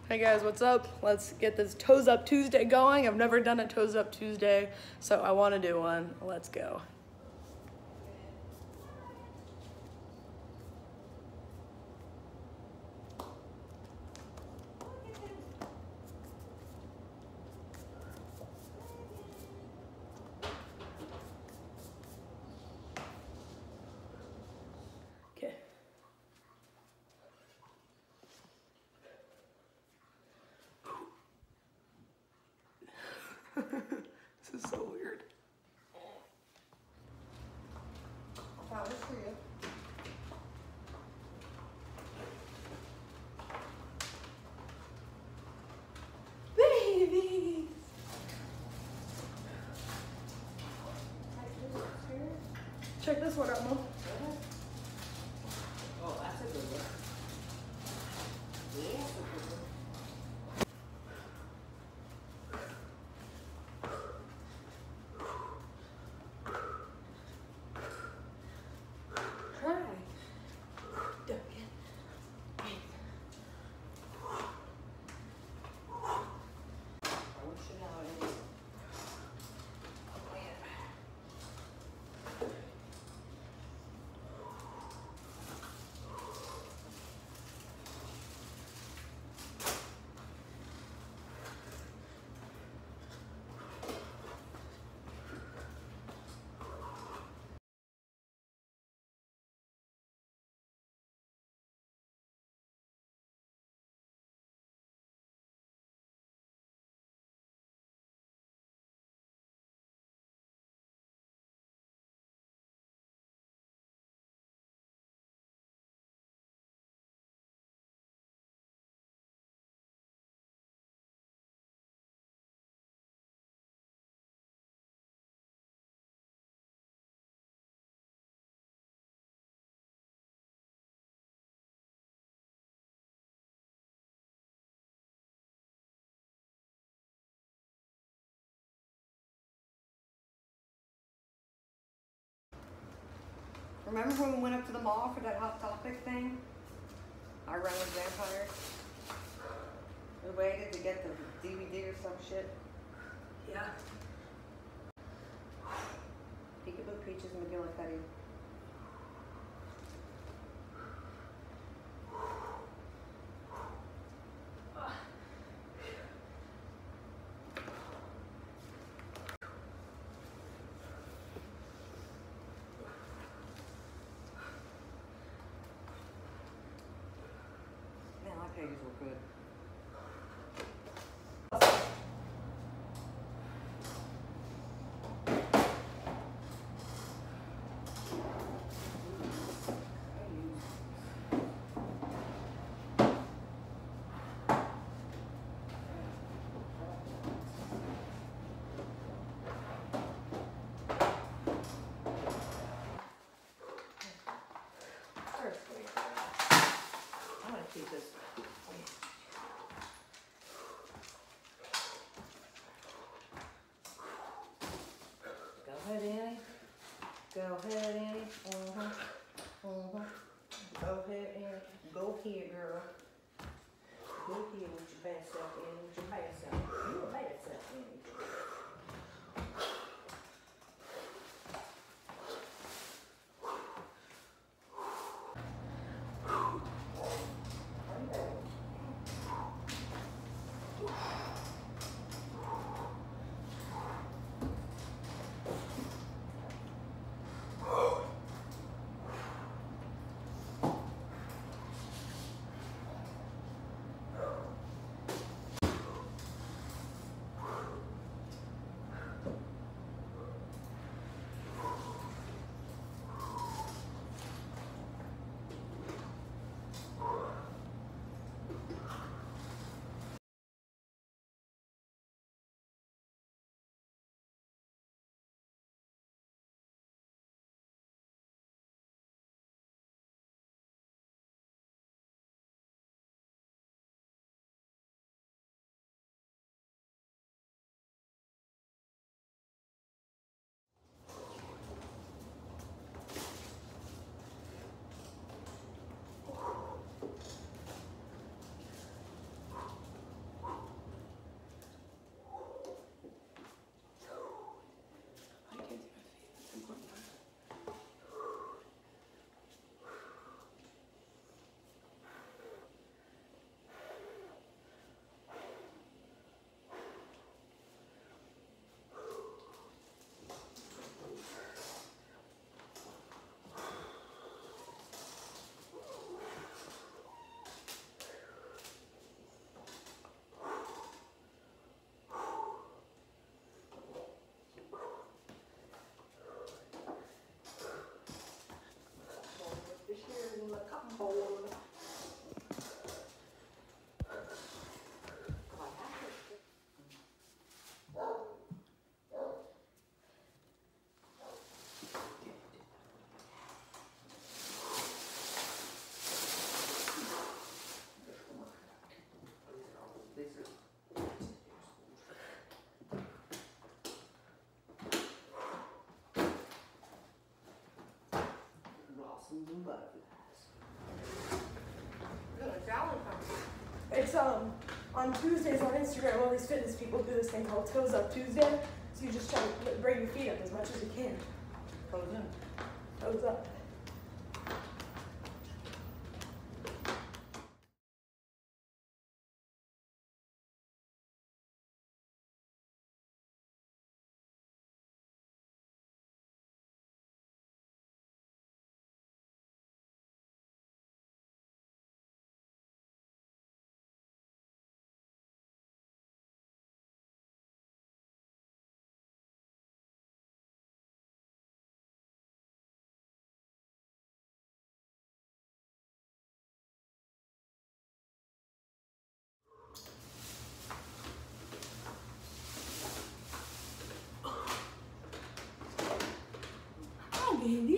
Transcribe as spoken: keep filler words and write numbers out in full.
Hey guys, what's up? Let's get this Toes Up Tuesday going. I've never done a Toes Up Tuesday, so I want to do one. Let's go. Okay. This is so weird. I found this for you. Babies! Check this one out, Mom. Oh, that's a good one. Yeah, that's a good one. Hi. Don't I want you out in it. Remember when we went up to the mall for that Hot Topic thing? I ran with vampires. We waited to get the D V D or some shit. Yeah. Peekaboo Peaches and McGillicuddy. Man, my pages were good. I'm gonna keep this. Go ahead, Annie. Go ahead, Annie. Uh-huh. Uh-huh. Go ahead, Annie. Go here, girl. Go here with your bad self, Annie. With your bad self. You a bad self, Annie. butterflies. Good, it's Valentine's. It's um on Tuesdays on Instagram, all these fitness people do this thing called Toes Up Tuesday. So you just try to bring your feet up as much as you can. Toes in. Toes up. Baby.